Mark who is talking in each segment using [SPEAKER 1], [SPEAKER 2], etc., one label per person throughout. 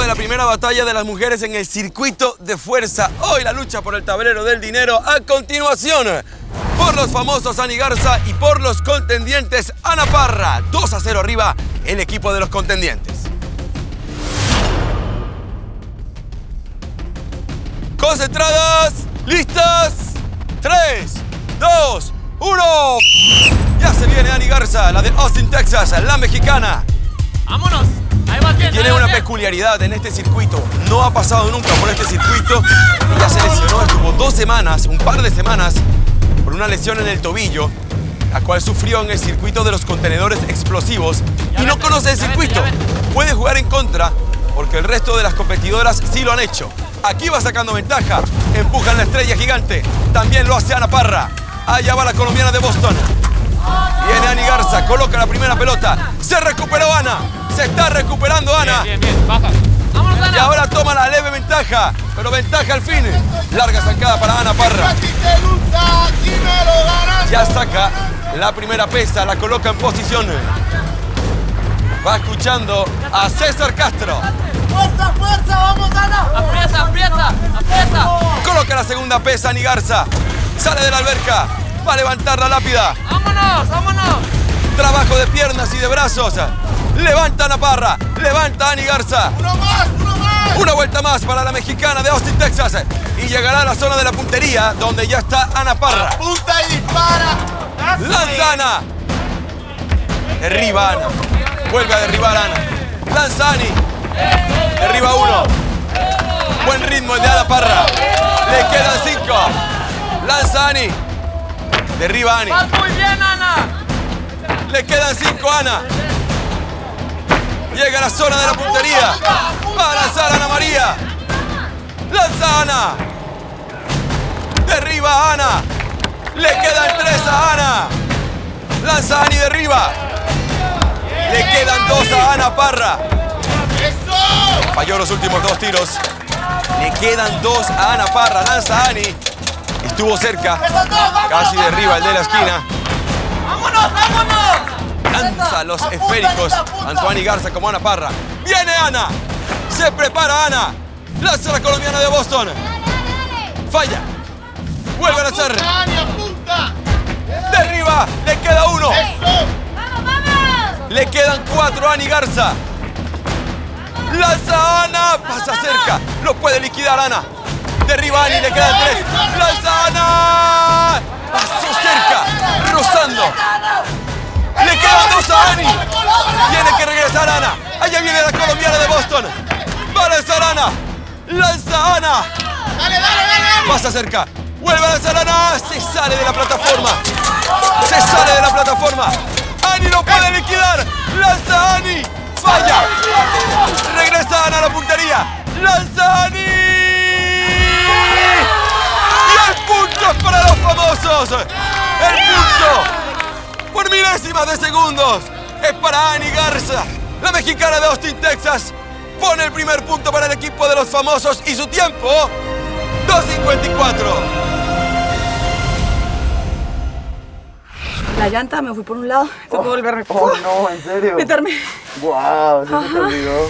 [SPEAKER 1] la primera batalla de las mujeres en el circuito de fuerza. Hoy la lucha por el tablero del dinero. A continuación, por los famosos Ani Garza y por los contendientes Ana Parra. 2-0 arriba el equipo de los contendientes. Concentradas, listas, 3, 2, 1. Ya se viene Ani Garza, la de Austin, Texas, la mexicana.
[SPEAKER 2] ¡Vámonos! Ahí va bien,
[SPEAKER 1] Tiene una peculiaridad en este circuito. No ha pasado nunca por este circuito. Ya se lesionó, estuvo 2 semanas, un par de semanas, por una lesión en el tobillo, la cual sufrió en el circuito de los contenedores explosivos. Y no conoce el circuito. Puede jugar en contra porque el resto de las competidoras sí lo han hecho. Aquí va sacando ventaja. Empujan la estrella gigante. También lo hace Ana Parra. Allá va la colombiana de Boston. Viene Ani Garza, coloca la primera pelota. Se recuperó Ana. Se está recuperando Ana.
[SPEAKER 2] Bien, baja. ¡Vámonos, Ana!
[SPEAKER 1] Y ahora toma la leve ventaja, pero ventaja al fin. Larga zancada para Ana Parra. Ya saca la primera pesa, la coloca en posición. Va escuchando a César Castro.
[SPEAKER 3] ¡Fuerza, fuerza! ¡Vamos, Ana!
[SPEAKER 2] ¡Aprieta, aprieta!
[SPEAKER 1] Coloca la segunda pesa Ani Garza. Sale de la alberca. Va a levantar la lápida.
[SPEAKER 2] ¡Vámonos!
[SPEAKER 1] Trabajo de piernas y de brazos. Levanta Ana Parra. Levanta Ani Garza.
[SPEAKER 3] ¡Uno más!
[SPEAKER 1] Una vuelta más para la mexicana de Austin, Texas. Y llegará a la zona de la puntería, donde ya está Ana Parra.
[SPEAKER 3] ¡Apunta y dispara!
[SPEAKER 1] Lanza Ana. Derriba Ana. Vuelve a derribar Ana. Lanza Ani. Derriba uno. Buen ritmo el de Ana Parra. Le quedan 5. Lanza Ani. Derriba Ani.
[SPEAKER 2] ¡Vas muy bien, Ana!
[SPEAKER 1] Le quedan 5 Ana. Llega a la zona de la puntería. Va a lanzar Ana María. Lanza Ana. Derriba Ana. Le quedan 3 a Ana. Lanza Ani, derriba. Le quedan 2 a Ana Parra.
[SPEAKER 3] ¡Eso!
[SPEAKER 1] Falló los últimos 2 tiros. Le quedan 2 a Ana Parra. Lanza Ani. Estuvo cerca. Casi derriba el de la esquina.
[SPEAKER 2] ¡Vámonos!
[SPEAKER 1] Lanza los esféricos. Tanto Ani Garza como Ana Parra. ¡Viene Ana! Se prepara Ana. Lanza la colombiana de Boston. Falla. Vuelve a lanzar.
[SPEAKER 3] ¡Ani, apunta!
[SPEAKER 1] Derriba. Le queda 1.
[SPEAKER 3] ¡Eso!
[SPEAKER 1] Le quedan 4 a Ani Garza. Lanza Ana. Pasa cerca. Lo puede liquidar Ana. Derriba Ani. Le quedan 3. Lanza Ana. Pasó cerca. Rozando. Le quedan 2 a Ani. Tiene que regresar Ana. Allá viene la colombiana de Boston. Va a lanzar Ana. Lanza Ana.
[SPEAKER 3] ¡Dale!
[SPEAKER 1] Pasa cerca. Vuelve a lanzar Ana. Se sale de la plataforma. Se sale de la plataforma. Ani lo puede liquidar. Lanza Ani. Falla. Regresa Ana a la puntería. Lanza Ani. Y el punto es para los famosos. El punto, por milésimas de segundos, es para Ani Garza. La mexicana de Austin, Texas, pone el primer punto para el equipo de los famosos y su tiempo, 2:54.
[SPEAKER 4] La llanta, me fui por un lado, tengo que volverme.
[SPEAKER 5] Oh, no, ¿en serio?
[SPEAKER 4] Meterme.
[SPEAKER 5] Wow, se te olvidó.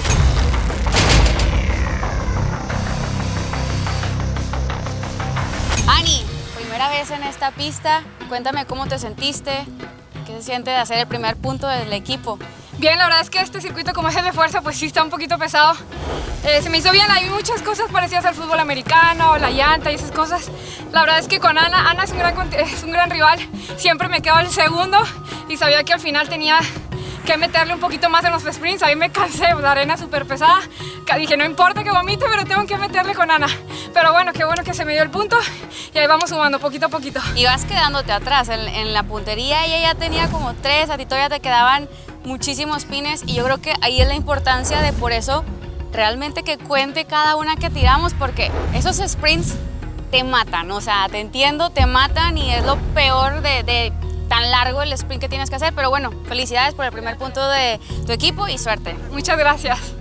[SPEAKER 6] Ani, primera vez en esta pista, cuéntame cómo te sentiste, qué se siente de hacer el primer punto del equipo.
[SPEAKER 7] Bien, la verdad es que este circuito como es el de fuerza, pues sí está un poquito pesado. Se me hizo bien, hay muchas cosas parecidas al fútbol americano, la llanta y esas cosas. La verdad es que con Ana es un gran rival, siempre me quedo el segundo y sabía que al final tenía que meterle un poquito más en los sprints. Ahí me cansé, la arena súper pesada. Dije, no importa que vomite, pero tengo que meterle con Ana. Pero bueno, qué bueno que se me dio el punto y ahí vamos sumando poquito a poquito.
[SPEAKER 6] Y vas quedándote atrás en la puntería. Ella ya tenía como 3, a ti todavía te quedaban muchísimos pines y yo creo que ahí es la importancia de por eso realmente que cuente cada una que tiramos, porque esos sprints te matan, o sea, te entiendo, te matan y es lo peor de tan largo el sprint que tienes que hacer, pero bueno, felicidades por el primer punto de tu equipo y suerte.
[SPEAKER 7] Muchas gracias.